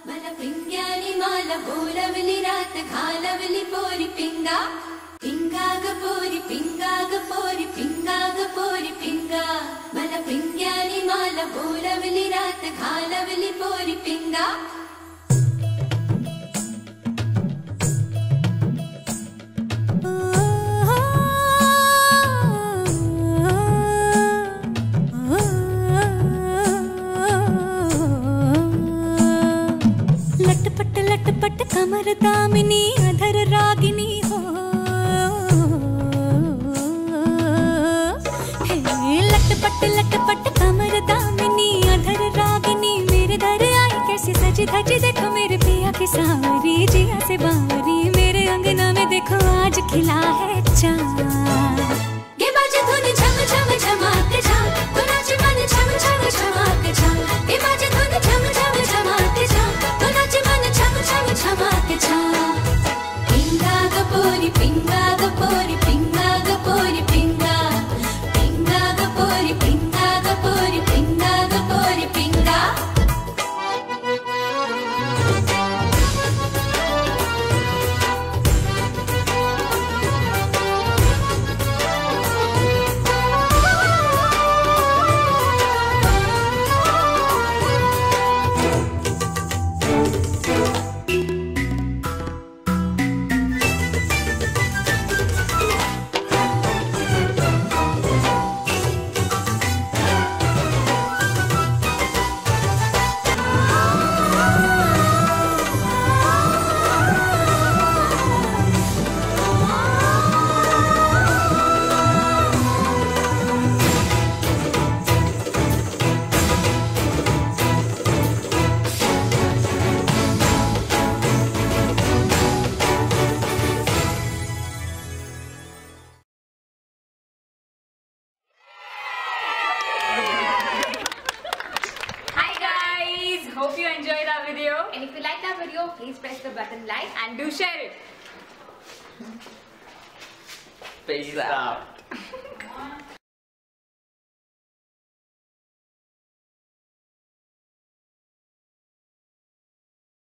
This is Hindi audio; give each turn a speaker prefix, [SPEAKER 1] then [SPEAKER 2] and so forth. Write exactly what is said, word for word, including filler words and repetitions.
[SPEAKER 1] मला पिंग्यानी माला बोलवली रात घालवली पोरी पिंगा पिंगा ग पोरी पिंगा ग पोरी पिंगा ग पोरी पिंगा मला पिंग्यानी माला बोलवली रात घालवली पोरी पिंगा
[SPEAKER 2] लटपट लटपट कमर दामिनी अधर रागिनी हो लटपट लटपट कमर दामिनी अधर रागिनी मेरे दर आई कैसी सजी धजी देखो मेरे पिया की सावरी जिया से बावरी मेरे अंगना में देखो आज खिला है चाँद
[SPEAKER 1] ये बाजे धुन झम झम झमाक झम तो नाचे मन झम झम झमाक झम ये बाजे धुन झम झम झमाक झम तो नाचे मन झम झम झमाक झम पिंगा ग पोरी पिंगा ग पोरी पिंगा ग पोरी पिंगा पिंगा ग पोरी पिंगा ग पोरी पिंगा ग पोरी पिंगा
[SPEAKER 3] Hope you enjoyed our video,
[SPEAKER 4] and if you liked our video, please press the button like
[SPEAKER 3] and do share it.
[SPEAKER 5] Peace out.